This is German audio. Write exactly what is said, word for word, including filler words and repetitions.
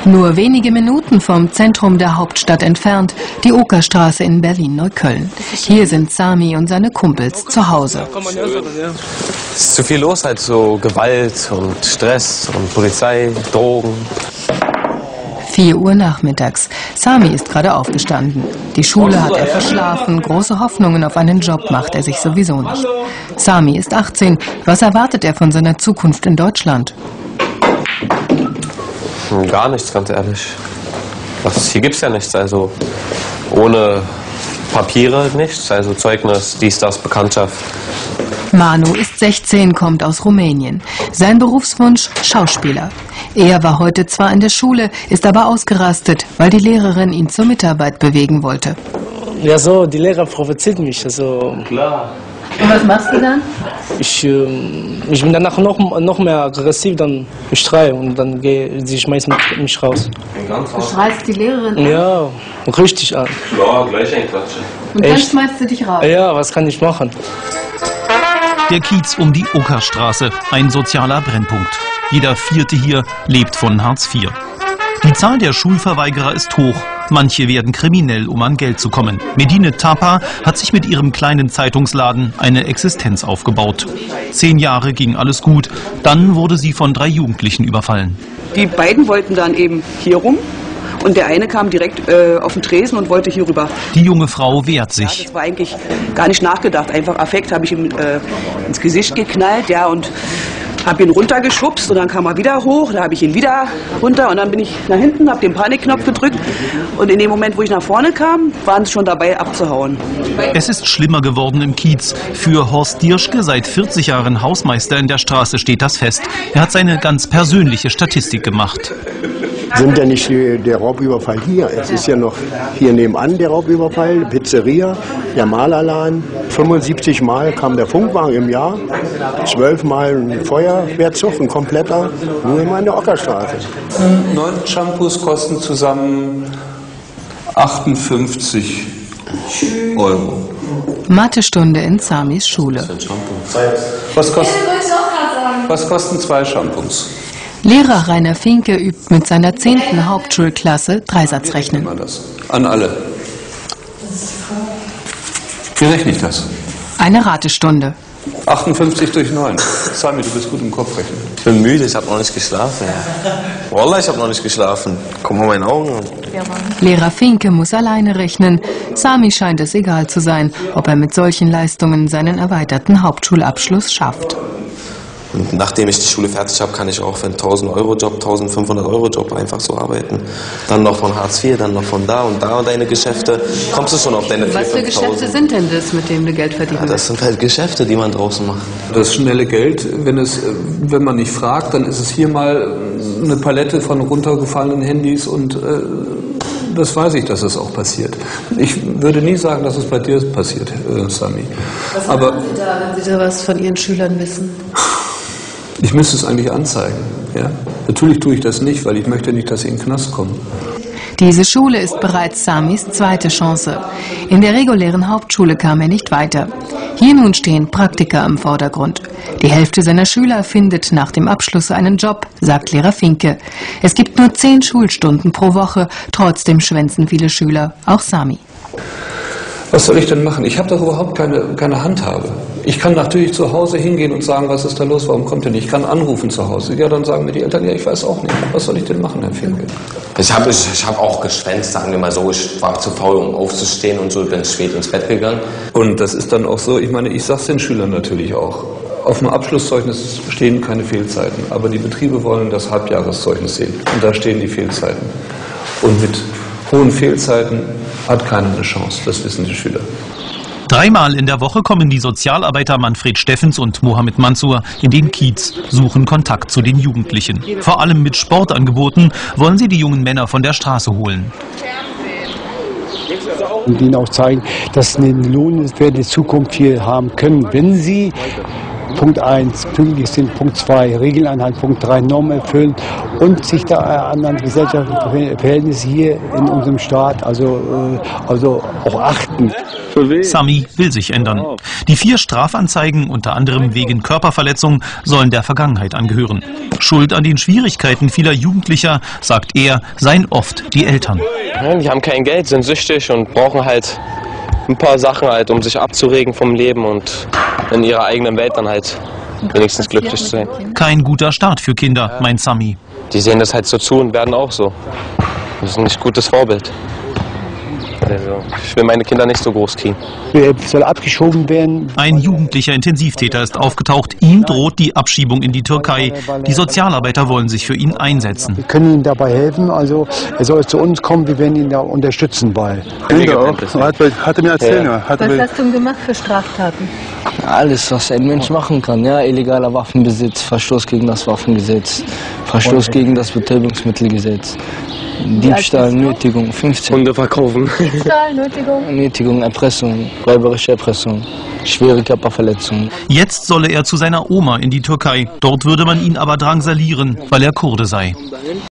Nur wenige Minuten vom Zentrum der Hauptstadt entfernt, die Okerstraße in Berlin-Neukölln. Hier sind Sami und seine Kumpels zu Hause. Es ist zu viel los, halt so Gewalt und Stress und Polizei, Drogen. vier Uhr nachmittags. Sami ist gerade aufgestanden. Die Schule hat er verschlafen. Große Hoffnungen auf einen Job macht er sich sowieso nicht. Sami ist achtzehn. Was erwartet er von seiner Zukunft in Deutschland? Gar nichts, ganz ehrlich. Was, hier gibt es ja nichts. Also ohne Papiere nichts. Also Zeugnis, dies, das, Bekanntschaft. Manu ist sechzehn, kommt aus Rumänien. Sein Berufswunsch Schauspieler. Er war heute zwar in der Schule, ist aber ausgerastet, weil die Lehrerin ihn zur Mitarbeit bewegen wollte. Ja, so, die Lehrer provoziert mich. Also. Klar. Und was machst du dann? Ich, äh, ich bin danach noch, noch mehr aggressiv, dann ich schreie und dann gehe, sie schmeißt mich raus. Du schreist die Lehrerin an? Ja, richtig an. Ja, gleich ein Klatschen. Und dann Echt? schmeißt du dich raus? Ja, was kann ich machen? Der Kiez um die Okerstraße, ein sozialer Brennpunkt. Jeder Vierte hier lebt von Hartz vier. Die Zahl der Schulverweigerer ist hoch. Manche werden kriminell, um an Geld zu kommen. Medine Tapa hat sich mit ihrem kleinen Zeitungsladen eine Existenz aufgebaut. Zehn Jahre ging alles gut. Dann wurde sie von drei Jugendlichen überfallen. Die beiden wollten dann eben hier rum. Und der eine kam direkt äh, auf den Tresen und wollte hier rüber. Die junge Frau wehrt sich. Ja, das war eigentlich gar nicht nachgedacht. Einfach Affekt habe ich ihm äh, ins Gesicht geknallt, ja, und habe ihn runtergeschubst. Und dann kam er wieder hoch, da habe ich ihn wieder runter. Und dann bin ich nach hinten, habe den Panikknopf gedrückt. Und in dem Moment, wo ich nach vorne kam, waren sie schon dabei abzuhauen. Es ist schlimmer geworden im Kiez. Für Horst Dierschke, seit vierzig Jahren Hausmeister in der Straße, steht das fest. Er hat seine ganz persönliche Statistik gemacht. Sind ja nicht die, der Raubüberfall hier. Es ist ja noch hier nebenan der Raubüberfall, Pizzeria, der Malerladen. fünfundsiebzig Mal kam der Funkwagen im Jahr, zwölf Mal ein Feuerwehrzug, ein kompletter, nur immer in der Okerstraße. Neun Shampoos kosten zusammen achtundfünfzig Euro. Mathestunde in Samis Schule. Was, kost, was kosten zwei Shampoos? Lehrer Rainer Finke übt mit seiner zehnten Hauptschulklasse Dreisatzrechnen. An alle. Wie rechne ich das? Eine Ratestunde. achtundfünfzig durch neun. Sami, du bist gut im Kopfrechnen. Ich bin müde, ich habe noch nicht geschlafen. Wallah, ich habe noch nicht geschlafen. Guck mal meine Augen an. Lehrer Finke muss alleine rechnen. Sami scheint es egal zu sein, ob er mit solchen Leistungen seinen erweiterten Hauptschulabschluss schafft. Und nachdem ich die Schule fertig habe, kann ich auch für einen tausend Euro Job, eintausendfünfhundert Euro Job einfach so arbeiten. Dann noch von Hartz vier, dann noch von da und da und deine Geschäfte. Kommst du schon auf deine Was für Geschäfte sind denn das, mit denen du Geld verdienst? Ja, das sind halt Geschäfte, die man draußen macht. Das schnelle Geld, wenn, es, wenn man nicht fragt, dann ist es hier mal eine Palette von runtergefallenen Handys und äh, das weiß ich, dass es auch passiert. Ich würde nie sagen, dass es bei dir passiert, äh, Sami. Was Aber machen Sie da, wenn Sie da was von Ihren Schülern wissen? Ich müsste es eigentlich anzeigen. Ja? Natürlich tue ich das nicht, weil ich möchte nicht, dass sie in den Knast kommen. Diese Schule ist bereits Samis zweite Chance. In der regulären Hauptschule kam er nicht weiter. Hier nun stehen Praktika im Vordergrund. Die Hälfte seiner Schüler findet nach dem Abschluss einen Job, sagt Lehrer Finke. Es gibt nur zehn Schulstunden pro Woche, trotzdem schwänzen viele Schüler, auch Sami. Was soll ich denn machen? Ich habe doch überhaupt keine, keine Handhabe. Ich kann natürlich zu Hause hingehen und sagen, was ist da los, warum kommt er nicht? Ich kann anrufen zu Hause. Ja, dann sagen mir die Eltern, ja, ich weiß auch nicht. Was soll ich denn machen, Herr Finke? Ich habe ich, ich hab auch geschwänzt, sagen wir mal so. Ich war zu faul, um aufzustehen und so, bin spät ins Bett gegangen. Und das ist dann auch so, ich meine, ich sage es den Schülern natürlich auch. Auf dem Abschlusszeugnis stehen keine Fehlzeiten, aber die Betriebe wollen das Halbjahreszeugnis sehen. Und da stehen die Fehlzeiten. Und mit hohen Fehlzeiten hat keiner eine Chance, das wissen die Schüler. Dreimal in der Woche kommen die Sozialarbeiter Manfred Steffens und Mohammed Mansour in den Kiez, suchen Kontakt zu den Jugendlichen. Vor allem mit Sportangeboten wollen sie die jungen Männer von der Straße holen. Und ihnen auch zeigen, dass sie eine lohnenswerte Zukunft hier haben können, wenn sie Punkt eins pünktlich sind, Punkt zwei Regeln einhalten, Punkt drei Normen erfüllen und sich da an anderen gesellschaftlichen Verhältnissen hier in unserem Staat also, also auch achten. Sami will sich ändern. Die vier Strafanzeigen, unter anderem wegen Körperverletzung, sollen der Vergangenheit angehören. Schuld an den Schwierigkeiten vieler Jugendlicher, sagt er, seien oft die Eltern. Die haben kein Geld, sind süchtig und brauchen halt ein paar Sachen halt, um sich abzuregen vom Leben und in ihrer eigenen Welt dann halt wenigstens glücklich zu sein. Kein guter Start für Kinder, meint Sami. Die sehen das halt so zu und werden auch so. Das ist ein nicht gutes Vorbild. Also, ich will meine Kinder nicht so groß kriegen. Soll abgeschoben werden. Ein jugendlicher Intensivtäter ist aufgetaucht. Ihm droht die Abschiebung in die Türkei. Die Sozialarbeiter wollen sich für ihn einsetzen. Wir können ihm dabei helfen. Also er soll zu uns kommen. Wir werden ihn da unterstützen bei. Hat, hat er mir erzählt. Ja. Hat Was hast du gemacht für Straftaten? Alles, was ein Mensch machen kann. Ja, illegaler Waffenbesitz, Verstoß gegen das Waffengesetz, Verstoß gegen das Betäubungsmittelgesetz. Diebstahl, Nötigung, fünfzehn. Hunde verkaufen. Diebstahl, Nötigung? Nötigung, Erpressung, räuberische Erpressung, schwere Körperverletzung. Jetzt solle er zu seiner Oma in die Türkei. Dort würde man ihn aber drangsalieren, weil er Kurde sei.